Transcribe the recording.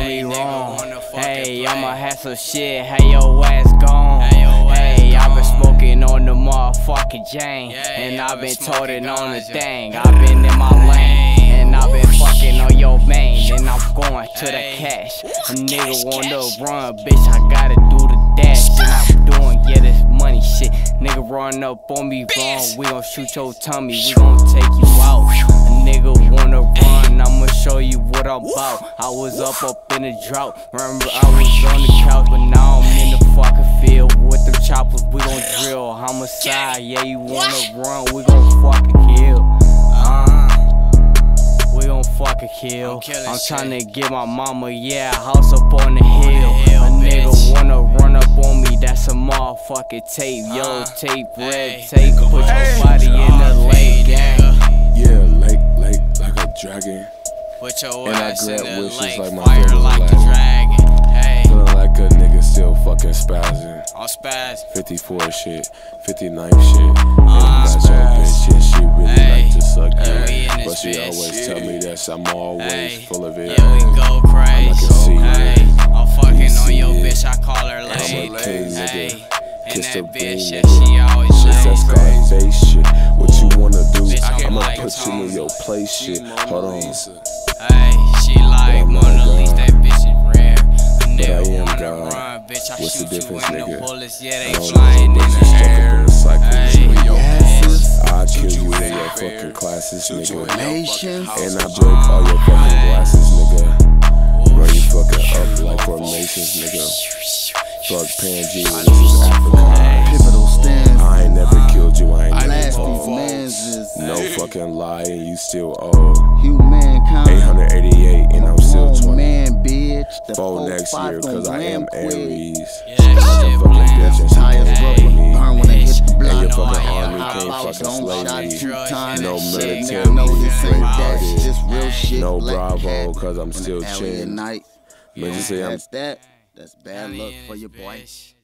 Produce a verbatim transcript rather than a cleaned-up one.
me wrong. Hey, I'ma have some shit, hey your ass gone. Hey, I been smoking on the motherfucking Jane, and I been toting on the thing. I been in my lane, and I been fucking on your main, and I'm going to the cash. A nigga wanna run, bitch, I gotta do the dash. And I'm doing, yeah, this money shit. Nigga run up on me wrong, we gon' shoot your tummy, we gon' take you out. A nigga wanna run, I'ma show you what I'm about. I was up up in the drought, remember I was on the couch, but now I'm in the fucking field with them choppers. We gon' drill, homicide, yeah, you wanna run, we gon' fucking kill. Uh, we gon' fucking kill. I'm tryna get my mama, yeah, a house up on the hill. A nigga wanna run up on me, that's a motherfucking tape. Yo, tape, red tape, put your body in the lake, gang. Yeah, lake, lake, like a dragon. Put your and ass I in grab the wishes lake, like my fire brother like a Aladdin. dragon. Hey, Feeling like a nigga still fucking spazzing. I'm spaz. fifty-four shit, fifty-nine shit. And Uh, got your bitch and she really hey, like to suck yeah, we it. in But this she bitch. always tell me that I'm always Hey, full of it. yeah, we go crazy. I can see Hey, it. I'm fucking You on see your it. bitch, I call her I'm lady. a king, nigga. Hey, and Kiss the that bean, bitch, yeah, nigga. she always Shit, that lady. Scarface shit. What you wanna do? Bitch, I'm I'ma like put you in Tom. your place shit. Hold on. Hey, she like I'm not Mona Lisa, God. that bitch is rare. A I nigga am wanna God. run, bitch, I What's the shoot you difference, in the nigga? bullets, yeah, I they don't flying know, in but you the stuck up air. in the cycle. Hey, I'll kill you in your fucking classes, nigga. Nation. And I break all your fucking glasses, nigga. Run you fucking up like formations, nigga. Fuck Pangy, this is Africa. Pivotal stands. I ain't never killed you, I ain't never Last these told. mans is No fucking lie, and you still owe. humankind. eight hundred eighty-eight, and I'm still Grown twenty. man, bitch. The Four four, next five year, gon' cause I am ram quick. Aries. yeah, that shit Fucking bland. bitch and she Tires can't rubber, play me. burn when I hit the And block. your know I fucking am army hot can't Out, fucking don't slay shot me. two times. No Shit, military, nigga know this ain't that. brave-hearted. This real shit. No Black Bravo, cat cause I'm in still the alley at chin. night. Man, just say I'm That's that. That's bad Donnie luck In for Dis your boy. Bitch.